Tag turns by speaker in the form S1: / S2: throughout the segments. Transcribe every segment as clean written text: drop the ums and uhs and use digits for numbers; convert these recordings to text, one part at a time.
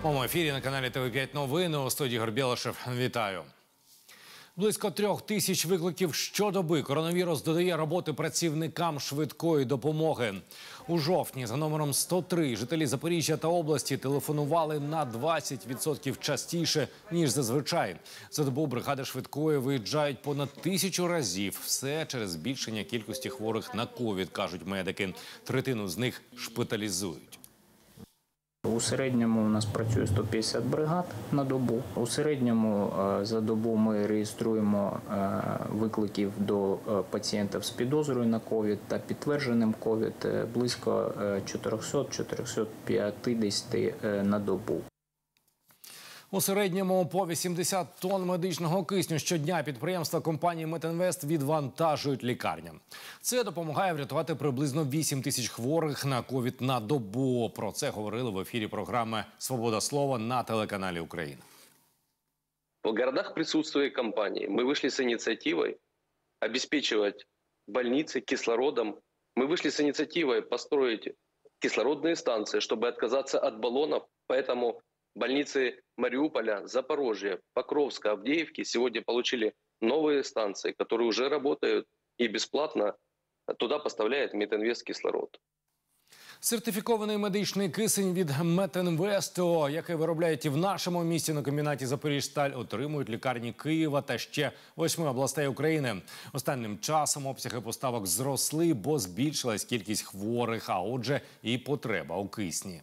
S1: У моєму ефірі на каналі ТВ5 новини, у студії Ігор Білошев. Вітаю. Близько 3000 викликів щодоби. Коронавірус додає роботи працівникам швидкої допомоги. У жовтні за номером 103 жителі Запоріжжя та області телефонували на 20% частіше, ніж зазвичай. За добу бригади швидкої виїжджають понад 1000 разів. Все через збільшення кількості хворих на ковід, кажуть медики. Третину з них шпиталізують.
S2: У середньому у нас працює 150 бригад на добу. У середньому за добу ми реєструємо викликів до пацієнтів з підозрою на ковід та підтвердженим ковід близько 400-450 на добу.
S1: У середньому по 80 тонн медичного кисню щодня підприємства компанії «Метінвест» відвантажують лікарням. Це допомагає врятувати приблизно 8000 хворих на ковід на добу. Про це говорили в ефірі програми «Свобода слова» на телеканалі «Україна».
S3: В городах присутствует компании. Мы вышли с инициативой обеспечивать больницы кислородом. Мы вышли с инициативой построить кислородные станции, чтобы отказаться от баллонов. Поэтому больницы Мариуполя, Запорожья, Покровска, Авдеевки сегодня получили новые станции, которые уже работают и бесплатно туда поставляет Метінвест кислород.
S1: Сертифікований медичний кисень від «Метінвесту», який виробляють і в нашому місті на комбінаті «Запоріжсталь», отримують лікарні Києва та ще 8 областей України. Останнім часом обсяги поставок зросли, бо збільшилась кількість хворих, а отже і потреба у кисні.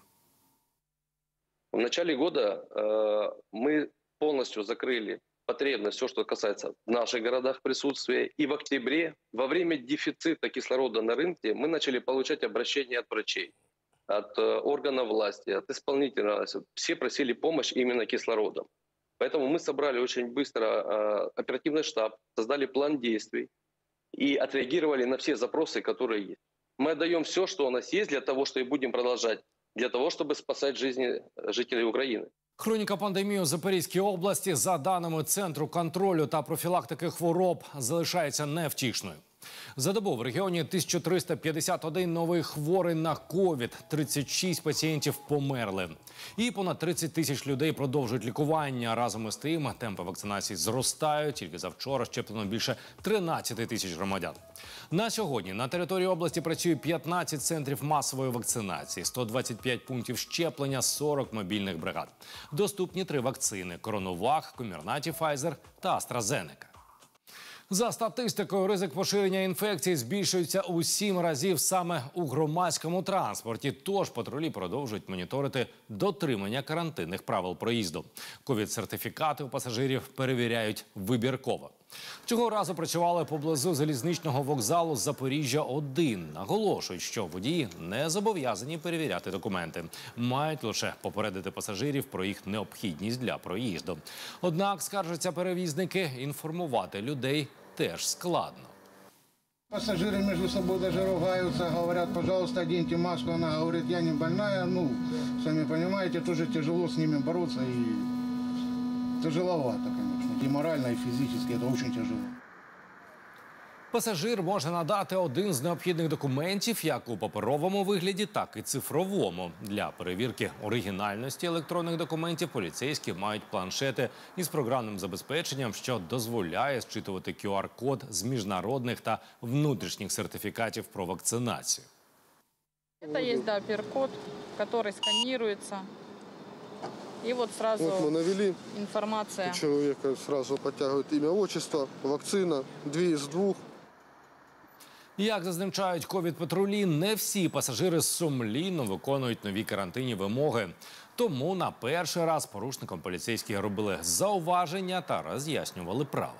S3: В начале года мы полностью закрыли потребность, все, что касается в наших городах присутствия. И в октябре, во время дефицита кислорода на рынке, мы начали получать обращения от врачей, от органов власти, от исполнителя. Все просили помощь именно кислородом. Поэтому мы собрали очень быстро оперативный штаб, создали план действий и отреагировали на все запросы, которые есть. Мы отдаем все, что у нас есть, для того, что и будем продолжать, для того, чтобы спасать жизни жителей Украины.
S1: Хроніка пандемії у Запорізькій області, за даними Центру контролю та профілактики хвороб, залишається невтішною. За добу в регіоні 1351 новий хворий на ковід, 36 пацієнтів померли. І понад 30 тисяч людей продовжують лікування. Разом із тим, темпи вакцинації зростають. Тільки завчора щеплено більше 13 тисяч громадян. На сьогодні на території області працює 15 центрів масової вакцинації, 125 пунктів щеплення, 40 мобільних бригад. Доступні 3 вакцини – Коронавак, Комірнаті, Pfizer та AstraZeneca. За статистикою, ризик поширення інфекції збільшується у 7 разів саме у громадському транспорті. Тож патрулі продовжують моніторити дотримання карантинних правил проїзду. Ковід-сертифікати у пасажирів перевіряють вибірково. Цього разу працювали поблизу залізничного вокзалу Запоріжжя-1. Наголошують, що водії не зобов'язані перевіряти документи. Мають лише попередити пасажирів про їх необхідність для проїзду. Однак, скаржаться перевізники, інформувати людей теж складно.
S4: Пассажиры между собой даже ругаются, говорят, пожалуйста, оденьте маску. Она говорит, я не больная. Ну, сами понимаете, тоже тяжело с ними бороться. И тяжеловато, конечно. И морально, и физически. Это очень тяжело.
S1: Пасажир може надати один з необхідних документів як у паперовому вигляді, так і цифровому. Для перевірки оригінальності електронних документів поліцейські мають планшети із програмним забезпеченням, що дозволяє зчитувати QR-код з міжнародних та внутрішніх сертифікатів про вакцинацію.
S5: Це є QR-код, який сканирується. И вот сразу
S6: мы навели,
S5: информация.
S6: У человека сразу подтягивает имя, отчество, вакцина, 2 из 2.
S1: Як зазначають ковід-патрулі, не всі пасажири сумлінно виконують нові карантинні вимоги. Тому на перший раз порушникам поліцейські робили зауваження та роз'яснювали правила.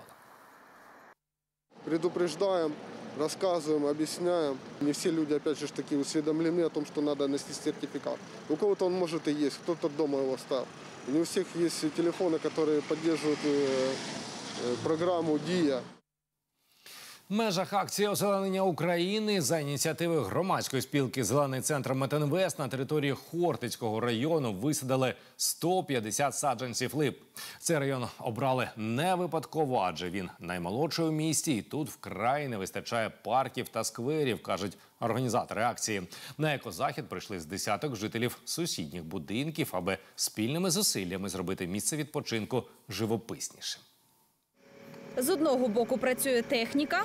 S6: Предупреждаем, рассказываем, объясняем. Не все люди, опять же, таки усведомлены о том, что надо носить сертификат. У кого-то он может и есть, кто-то дома его ставил. Не у всех есть телефоны, которые поддерживают программу ДИА.
S1: В межах акції озеленення України за ініціативи громадської спілки «Зелений центр Метинвест» на території Хортицького району висадили 150 саджанців лип. Цей район обрали не випадково, адже він наймолодший у місті, і тут вкрай не вистачає парків та скверів, кажуть організатори акції. На екозахід прийшли з десяток жителів сусідніх будинків, аби спільними зусиллями зробити місце відпочинку живописнішим.
S7: З одного боку працює техніка,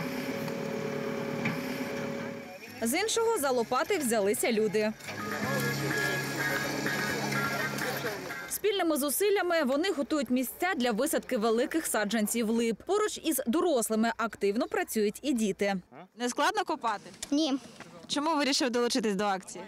S7: з іншого за лопати взялися люди. Спільними зусиллями вони готують місця для висадки великих саджанців лип. Поруч із дорослими активно працюють і діти.
S8: Не складно копати?
S9: Ні.
S8: Чому вирішив долучитись до акції?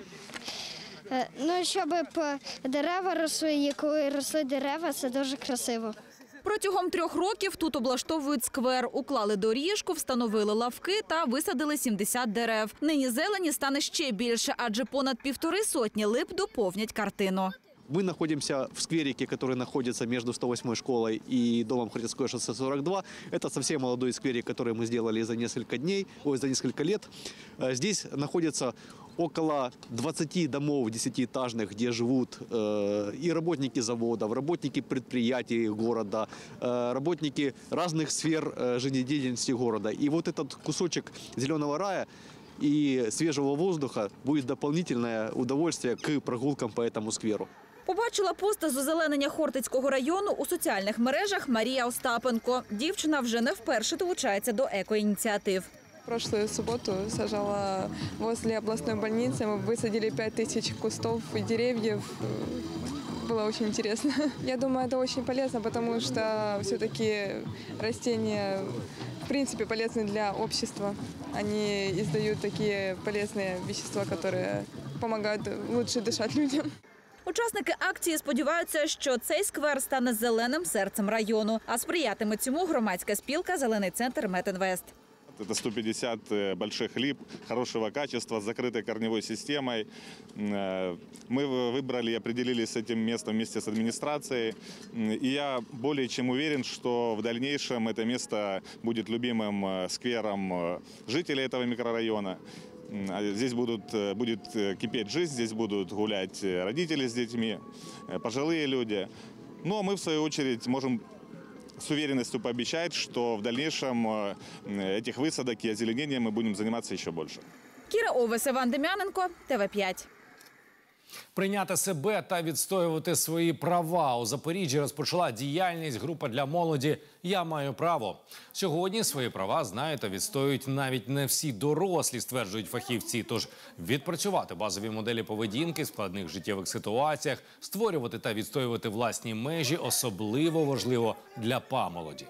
S9: Ну, щоб дерева росли, і коли росли дерева, це дуже красиво.
S7: Протягом 3 років тут облаштовують сквер, уклали доріжку, встановили лавки та висадили 70 дерев. Нині зелені стане ще більше, адже понад 1,5 сотні лип доповнять картину.
S10: Мы находимся в скверике, который находится между 108-й школой и домом Хортицкое шоссе 42. Это совсем молодой скверик, который мы сделали за несколько лет. Здесь находится около 20 домов 10-этажных, где живут и работники заводов, работники предприятий города, работники разных сфер жизнедеятельности города. И вот этот кусочек зеленого рая и свежего воздуха будет дополнительное удовольствие к прогулкам по этому скверу.
S7: Побачила пост з озеленення Хортицького району у соціальних мережах Марія Остапенко. Дівчина вже не вперше долучається до екоініціатив.
S11: Прошлую субботу сажала возле областной больницы. Мы высадили 5000 кустов и деревьев. Было очень интересно. Я думаю, это очень полезно, потому что все-таки растения в принципе полезны для общества. Они издают такие полезные вещества, которые помогают лучше дышать людям.
S7: Учасники акції сподіваються, що цей сквер стане зеленим серцем району. А сприятиме цьому громадська спілка «Зелений центр Метинвест».
S12: Это 150 больших лип хорошего качества, с закрытой корневой системой. Мы выбрали и определились с этим местом вместе с администрацией. И я более чем уверен, что в дальнейшем это место будет любимым сквером жителей этого микрорайона. Здесь будет кипеть жизнь, здесь будут гулять родители с детьми, пожилые люди. Ну а мы, в свою очередь, можем с уверенностью пообещать, что в дальнейшем этих высадок и озеленения мы будем заниматься еще больше.
S7: Кіра Овес, Іван Дем'яненко, ТВ5.
S1: Прийняти себе та відстоювати свої права. У Запоріжжі розпочала діяльність група для молоді «Я маю право». Сьогодні свої права знають та відстоюють навіть не всі дорослі, стверджують фахівці. Тож відпрацювати базові моделі поведінки в складних життєвих ситуаціях, створювати та відстоювати власні межі особливо важливо для памолоді.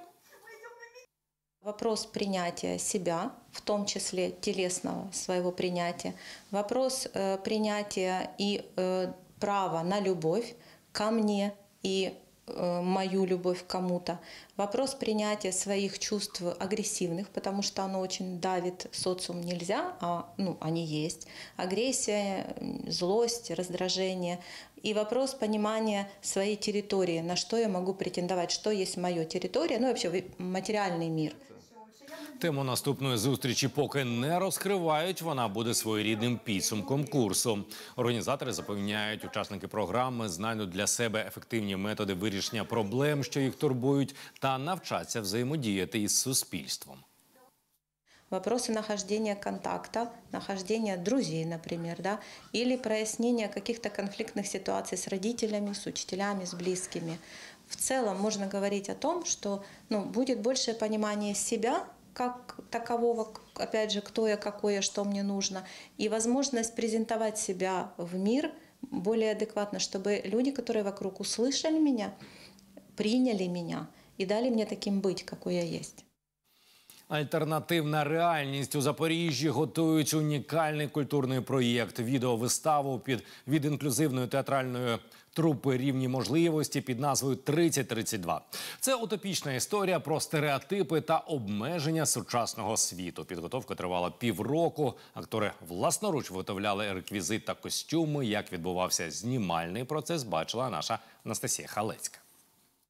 S13: Вопрос принятия себя, в том числе телесного своего принятия. Вопрос принятия и права на любовь ко мне и мою любовь к кому-то. Вопрос принятия своих чувств агрессивных, потому что оно очень давит социум, нельзя, а они есть. Агрессия, злость, раздражение. И вопрос понимания своей территории, на что я могу претендовать, что есть моя территория, ну и вообще материальный мир.
S1: Тему наступної зустрічі поки не розкривають, вона буде своєрідним підсумком курсу. Організатори запевняють, учасники програми знайдуть для себе ефективні методи вирішення проблем, що їх турбують, та навчаться взаємодіяти із суспільством.
S13: Вопросы нахождения контакта, нахождения друзей, например, да, или прояснения каких-то конфликтных ситуаций с родителями, с учителями, с близкими. В целом можно говорить о том, что будет большее понимание себя, как такового, опять же, кто я, какой я, что мне нужно, и возможность презентовать себя в мир более адекватно, чтобы люди, которые вокруг, услышали меня, приняли меня и дали мне таким быть, какой я есть.
S1: Альтернативна реальність. У Запоріжжі готують унікальний культурний проєкт. Відеовиставу від інклюзивної театральної трупи «Рівні можливості» під назвою «3032». Це утопічна історія про стереотипи та обмеження сучасного світу. Підготовка тривала півроку. Актори власноруч виготовляли реквізит та костюми. Як відбувався знімальний процес, бачила наша Анастасія Халецька.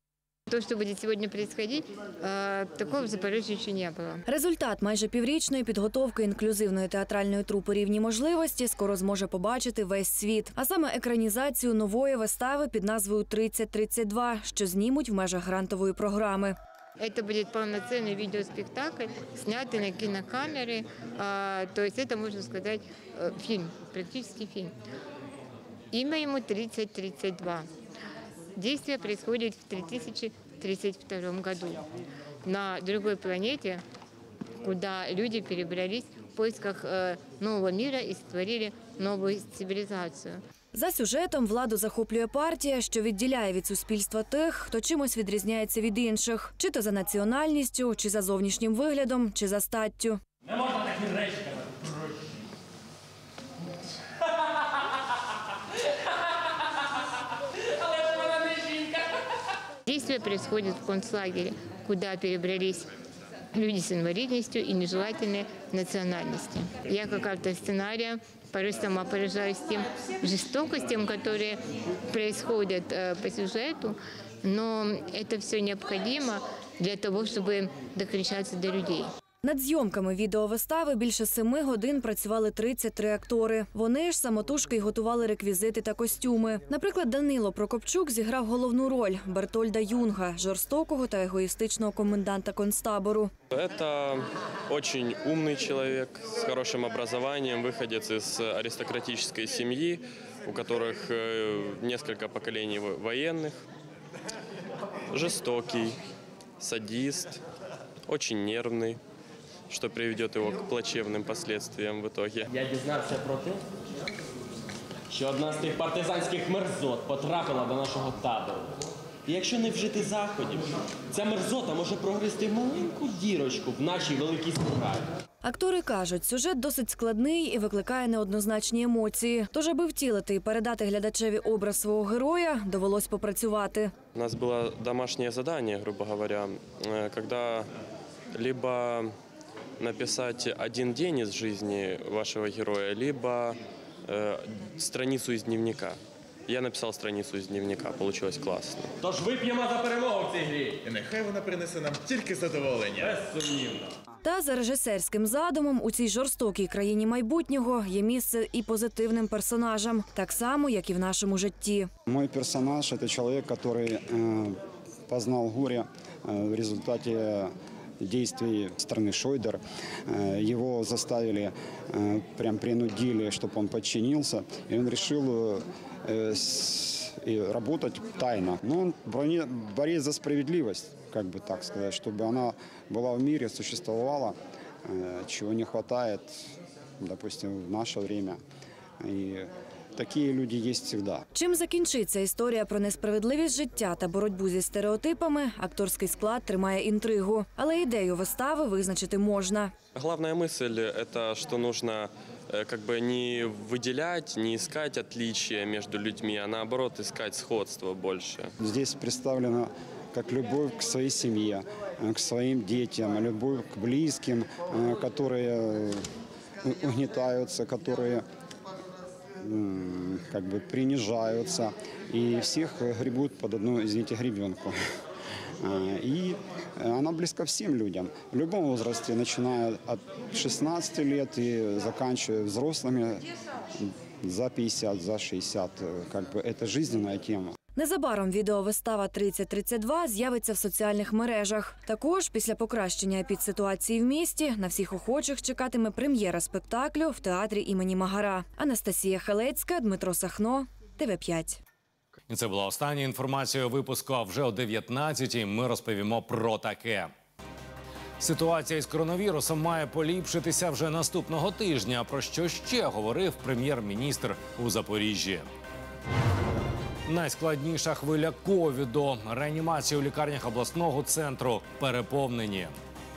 S14: То, что будет сегодня происходить, такого в Запорожье еще не было.
S15: Результат майже піврічної підготовки інклюзивної театральної трупи «Рівні можливості» скоро зможе побачити весь світ. А саме екранізацію нової вистави під назвою «3032», що знімуть в межах грантової програми.
S14: Это будет полноценный видеоспектакль, снятый на кинокамеры. То есть это, можно сказать, фильм, практически фильм. Имя ему 3032. Действие происходит в 3032 году на другой планете, куда люди перебрались в поисках нового мира и сотворили новую цивилизацию.
S15: За сюжетом владу захоплює партія, що відділяє від суспільства тих, хто чимось відрізняється від інших. Чи то за національністю, чи за зовнішнім виглядом, чи за статтю.
S16: Не можна такі речі казати.
S14: Действие происходит в концлагере, куда перебрались люди с инвалидностью и нежелательной национальности. Я как автор сценария порой сама поражаюсь тем жестокостям, которые происходят по сюжету, но это все необходимо для того, чтобы докричаться до людей.
S15: Над зйомками відеовистави більше 7 годин працювали 33 актори. Вони ж самотужки й готували реквізити та костюми. Наприклад, Данило Прокопчук зіграв головну роль – Бертольда Юнга, жорстокого та егоїстичного коменданта концтабору.
S17: Это очень умный человек с хорошим образованием, выходец из аристократической семьи, у которых несколько поколений военных, жестокий, садист, очень нервный, что приведет его к плачевным последствиям в итоге.
S16: Я дізнався про те, що одна з тих партизанських мерзот потрапила до нашого табору. І якщо не вжити заходів, ця мерзота може прогризти маленьку дірочку в нашій великій справі.
S15: Актори кажуть, сюжет досить складний і викликає неоднозначні емоції. Тож, аби втілити і передати глядачеві образ свого героя, довелось попрацювати.
S17: У нас было домашнее задание, грубо говоря, когда либо написать один день из жизни вашего героя, либо страницу из дневника. Я написал страницу из дневника, получилось классно.
S16: Тож вип'ємо за перемогу в цій грі. І нехай вона принесе нам тільки задоволення. Безсумнівно.
S15: Та за режисерським задумом у цій жорстокій країні майбутнього є місце і позитивним персонажам, так само, як і в нашому житті.
S18: Мой персонаж – це чоловік, який познав горе в результаті действий страны Шойдер. Его заставили, прям принудили, чтобы он подчинился, и он решил работать тайно. Но он борец за справедливость, как бы так сказать, чтобы она была в мире, существовала, чего не хватает, допустим, в наше время. И такі люди є завжди.
S15: Чим закінчиться історія про несправедливість життя та боротьбу зі стереотипами, акторський склад тримає інтригу. Але ідею вистави визначити можна.
S17: Главная мысль – это что нужно как бы не выделять, не искать отличия между людьми, а наоборот искать сходство больше.
S18: Здесь представлена как любовь к своей семье, к своим детям, любовь к близким, которые угнетаются, которые как бы принижаются, и всех гребут под одну, извините, гребенку. И она близка всем людям, в любом возрасте, начиная от 16 лет и заканчивая взрослыми за 50, за 60. Как бы это жизненная тема.
S15: Незабаром відеовистава «3032» з'явиться в соціальних мережах. Також після покращення епідситуації в місті на всіх охочих чекатиме прем'єра спектаклю в театрі імені Магара. Анастасія Халецька, Дмитро Сахно, ТВ5.
S1: І це була остання інформація випуску. А вже о 19-й ми розповімо про таке. Ситуація із коронавірусом має поліпшитися вже наступного тижня. Про що ще говорив прем'єр-міністр у Запоріжжі. Найскладніша хвиля ковіду. Реанімації у лікарнях обласного центру переповнені.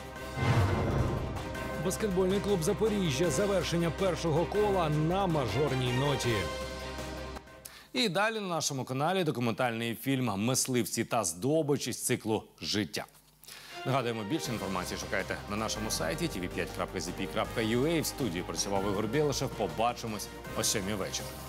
S1: Баскетбольний клуб Запоріжжя. Завершення першого кола на мажорній ноті. І далі на нашому каналі документальний фільм «Мисливці та здобич» із циклу «Життя». Нагадуємо, більше інформації шукайте на нашому сайті tv5.zp.ua. В студії працював Ігор Білишев. Побачимось о 7-й вечора.